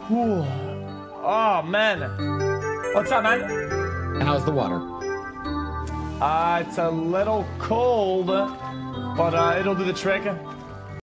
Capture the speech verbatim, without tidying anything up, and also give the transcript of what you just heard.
Whew. Oh, man. What's up, man? How's the water? Uh, it's a little cold, but uh, it'll do the trick.